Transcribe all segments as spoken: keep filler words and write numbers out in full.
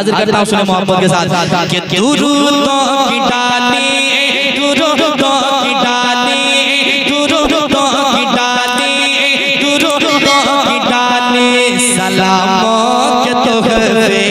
हाजिर करता हूँ सुने मोहब्बत के साथ कि दुरूदों की डाली दुरूदों की डाली दुरूदों की डाली दुरूदों की डाली सलामों के तोहफे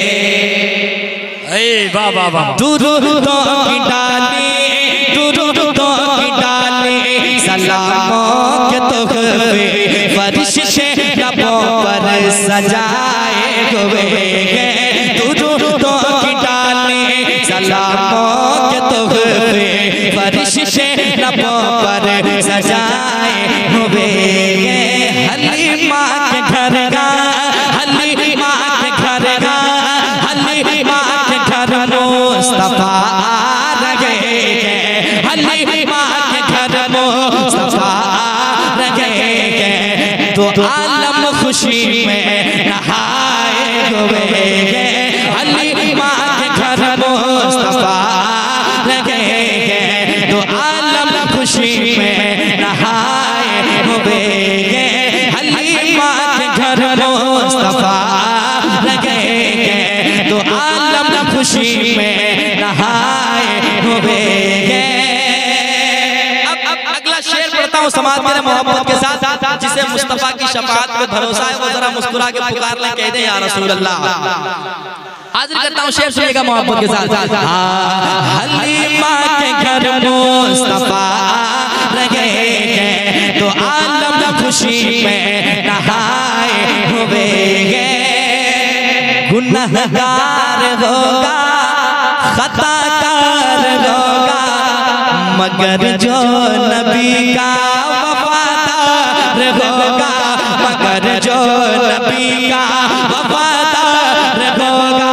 वाह वाह वाह दुरूदों की डाली दुरूदों की डाली सलामों के तोहफे फरिश्ते लबों पर सजाए हुए हैं दुरूदों की डाली सलामों के तोहफे फरिश्ते लबों पर सजाए हुए हैं हलीमा के घर का हलीमा के घर का हलीमा के घर मुस्तफा रहे हैं हलीमा के घर मुस्तफा रहे हैं तो आलम खुशी में नहाए हुए हैं हलीमा के घर मुस्तफा रहे हैं तो आलम खुशी में नहाए हुए हैं हलीमा के घर मुस्तफा रहे हैं तो आलम खुशी में नहाए हुए हैं। अब अब अगला शेर पढ़ता हूँ समाज मेरे मोहब्बत के साथ जिसे मुस्तफा की शफाअत पे भरोसा है वो जरा मुस्कुरा के पुकार ले कह दे या रसूल अल्लाह। हाजिर करता हूँ शेर सुनिएगा मोहब्बत के साथ हलीमा के घर मुस्तफा रहे हैं तो आलम खुशी में नहाए हुए हैं गुनहगार होगा खताकार होगा मगर जो नबी का वफादार होगा मगर जो नबी का वफादार होगा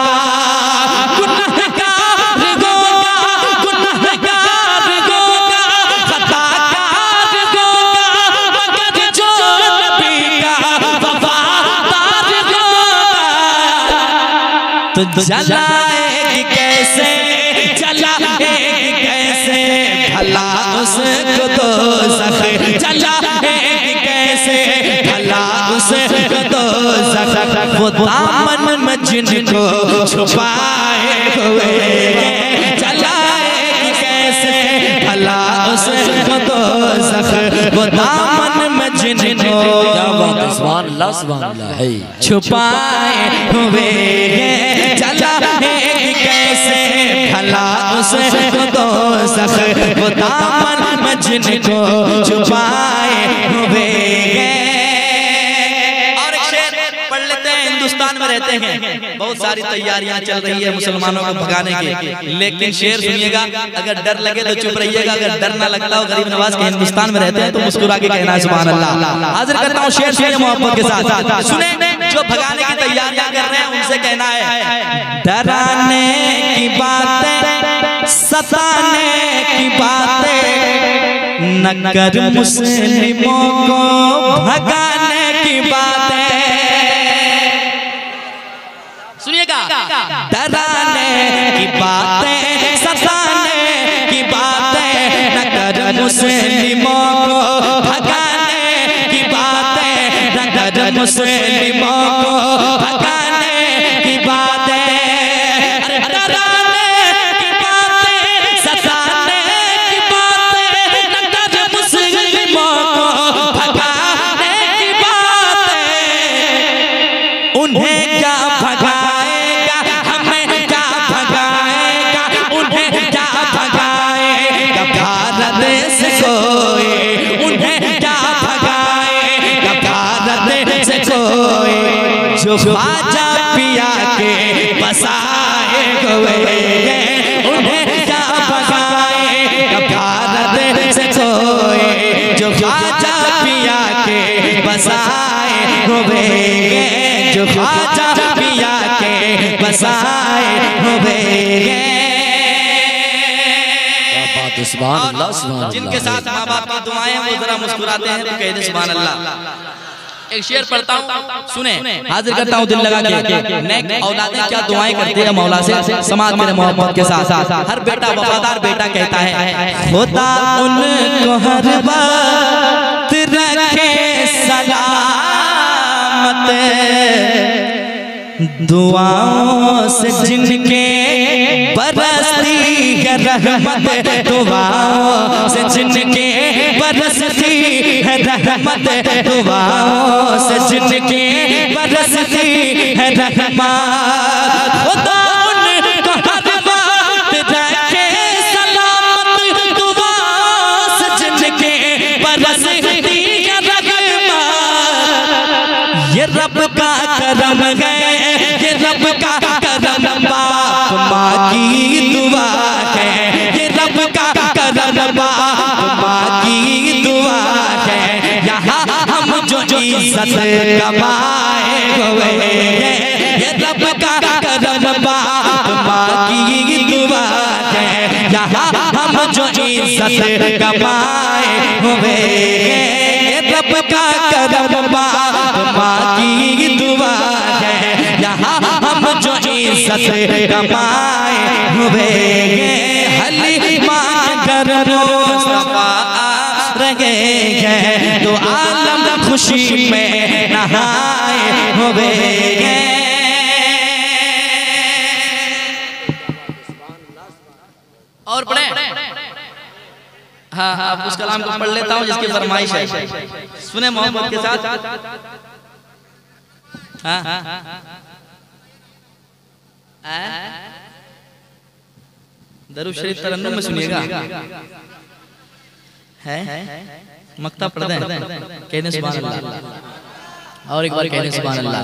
गुनहगार होगा गुनहगार होगा खताकार होगा मगर जो नबी का वफादार होगा तो जलाएगी कैसे जलाएगी कैसे भला उसको दोज़ख जलाएगी कैसे भला उसको दोज़ख वो दामन में जिनको छुपाए हुए जलाएगी कैसे भला उसको दोज़ख वो दामन में जिनको छुपाए हुए जलाएगी कैसे भला उसको दोज़ख वो दामन में जिनको छुपाए हुए और एक शेर पढ़ लेते हैं। हिंदुस्तान में रहते हैं बहुत सारी तैयारियां चल रही है मुसलमानों को भगाने की लेकिन शेर सुनिएगा अगर डर लगे तो चुप रहिएगा अगर डर ना लगता हो गरीब नवाज के हिंदुस्तान में रहते हैं तो मुस्कुरा के कहना है सुभान अल्लाह। हाजिर करता हूँ शेर सुनिए मोहब्बत के साथ सुने जो भगाने की तैयारियां कर रहे हैं उनसे कहना है डराने की बातें सताने की बातें न कर मुस्लिमों को भगाने की बातें सुनिएगा डराने की बातें सताने की बातें न कर मुस्लिमों को भगाने की बातें न कर मुस्लिमों को भगाने की बातें डराने की बातें सताने की बातें न कर मुस्लिमों को भगाने की बातें उन्हें क्या भगाएगा हमें क्या भगाएगा उन्हें क्या भगाएगा भारत से कोई उन्हें क्या भगाएगा भारत से कोई जो ख्वाजा पिया के बसाए हुए उन्हें क्या भगाएगा भारत से कोई जो ख्वाजा पिया के बसाए हुए जो ख्वाजा पिया के बसाए हुए जिनके साथ माँ बाप की दुआएं वो जरा मुस्कुराते हैं तो कह दे सुभान अल्लाह। एक शेर पढ़ता हूँ सुने हाजिर करता हूँ दिल लगा के नेक औलादें क्या दुआएं करते हैं मौला से समाज मेरे मोहब्बत के साथ हर बेटा वफादार बेटा कहता है खुदा उनको हर वक्त रखे सलामत दुआओं से जिनके बरसती है रहमत, दुआओं से जिनके बरसती है रहमत, दुआओं से जिनके बरसती है रहमत, खुदा उनका हर वक्त रखे सलामत, दुआओं से जिनके बरसती है रहमत। ये रब का करम है, ये रब का करम, बाप माँ की दुआ है, ये रब का करम, बाप माँ की दुआ है। यहाँ हम जो इज्जत कमाए हुए हैं, ये रब का करम, बाप माँ की दुआ है। यहाँ हम जो इज्जत कमाए हुए हैं, ये रब का करम, बाप माँ की दुआ है। यहाँ हम जो इज्जत कमाए हुए हैं, हलीमा के घर मुस्तफा आ रहे हैं, तो आलम खुशी में नहाए हुए हैं। और पढ़े, हाँ हाँ उस कलाम को पढ़ लेता हूँ जिसकी फरमाइश है, सुने मोहब्बत के साथ। हाँ दरूद शरीफ तरन्नुम में सुनिएगा, है मक्ता पढ़ दें, कहने सुभान अल्लाह, और एक बार कहने सुभान अल्लाह।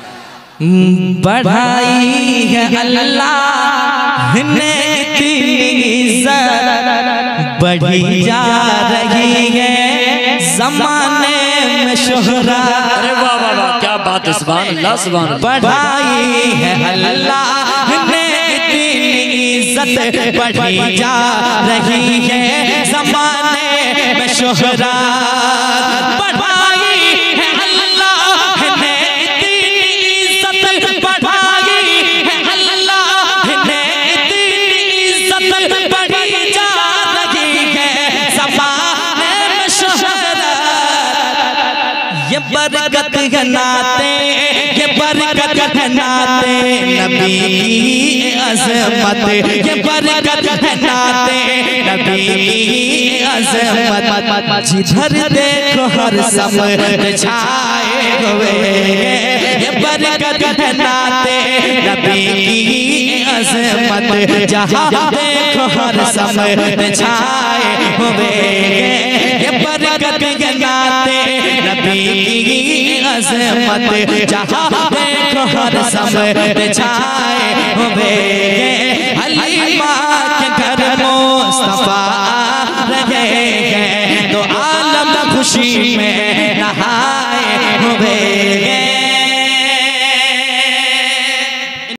बढ़ाई है अल्लाह ने इतनी इज्जत, बढ़ी जा रही है ज़माने में शोहरत। अरे वाह वाह वाह, क्या बात है, सुभान अल्लाह सुभान अल्लाह। बढ़ाई है अल्लाह ने इतनी इज्जत, बढ़ी जा रही है ज़माने में शोहरत। बढ़ाई है अल्लाह ने इतनी इज्जत, बढ़ाई है अल्लाह ने इतनी इज्जत, बढ़ी जा रही है ज़माने में शोहरत। ये बरकत है नाते, ये बरकत है नाते नबी की अज़मत, ये बरकत है नाते नबी की अज़मत। जिधर देखो हर समत छाए हुए, ये बरकत है नाते नबी की अज़मत। जहाँ देखो हर समत छाए हुए, ये बरकत है नाते नबी की अज़मत। जहाँ देखो हर समत छाए हुए, हलीमा के घर मुस्तफा आ रहे हैं, तो आलम खुशी में नहाए हुए।